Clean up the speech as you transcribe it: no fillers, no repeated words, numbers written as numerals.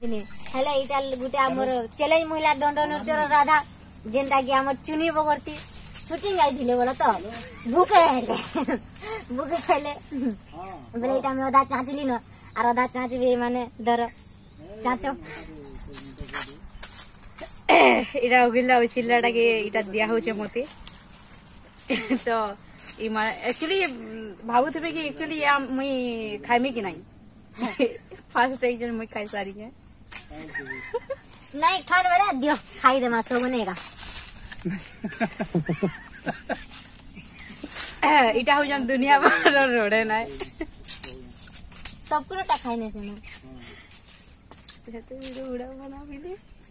हेले इटा गुटे हमर चैलेंज महिला दंड नृत्य राधा जेनटा कि हमर चुनी बगरती शूटिंग आई थिले बोला तो भूखे हेले बोले इटा में आधा चाचली न और आधा चाचबे माने दर चाचो इटा उगिला उछिलाटा के इटा दिया होचे मते तो एक्चुअली भावुथे कि एक्चुअली या मुई खाइमी कि नहीं फर्स्ट टाइम मुई खाई सारी है नहीं खान बेला दियो खाई दे मासो बनेगा इटा हो जन दुनिया भर रोड़े ना सब को टा खाइने से ना तो वीडियो बना भी दे